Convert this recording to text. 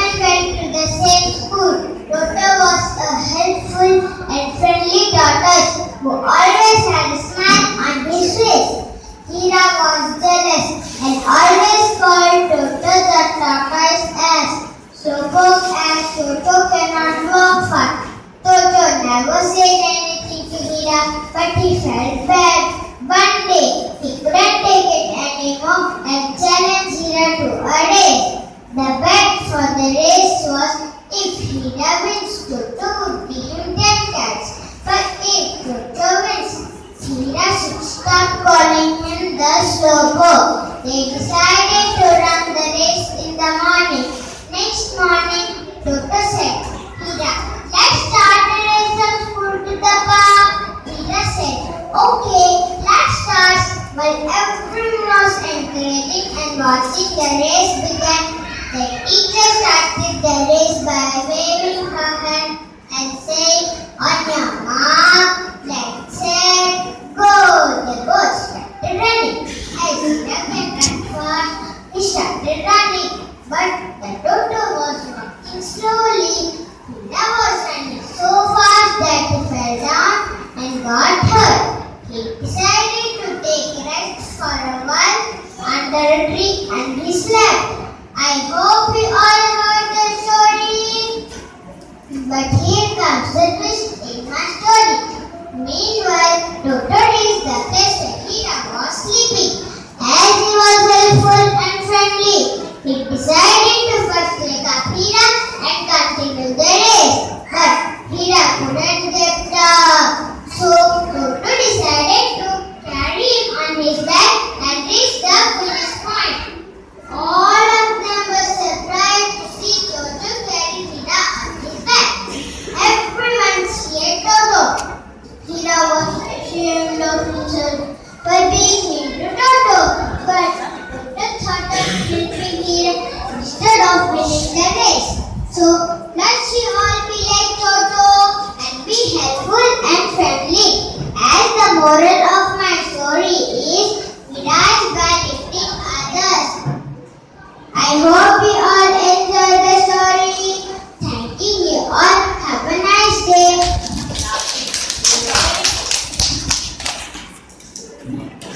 everyone went to the same school. Toto was a helpful and friendly tortoise who always had a smile on his face. Hira was jealous and always called Toto the tortoise as slowpoke as Toto cannot walk far. Toto never said anything to Hira, but he felt bad. One day, he couldn't take it anymore and challenged Hira to a race. The bet for the race was if Hira wins, Toto would give him 10 cats. But if Toto wins, Hira should stop calling him the slowpoke. They decided to run the race in the morning. Next morning, Toto said, Hira, let's start the race from school to the park. Hira said, okay, let's start. While everyone was encouraging and watching the race begin, the teacher started the race by waving her hand and saying, on your mark, let's set, go. The boat started running. As Hira can run fast, he started running. But the Toto was walking slowly. Hira was running so fast that he fell down and got hurt. He decided to take rest for a while under a tree and he slept. I hope you all heard the story. But here comes the twist in my story. Meanwhile, Toto reached the place where Hira was sleeping. As he was helpful and friendly, he decided to first wake up Hira and continue the race. But Hira couldn't get up. So Toto decided to carry him on his back and reach the finish point. All of them were surprised to see Toto carry Hira on his back. Everyone cheered Toto. Hira was ashamed of himself for being mean to Toto, but Toto thought of helping Hira instead of winning the race. So let's you all be like Toto and be helpful and friendly. As the moral of my story is, we rise by lifting others. I hope you all enjoy the story. Thanking you all. Have a nice day.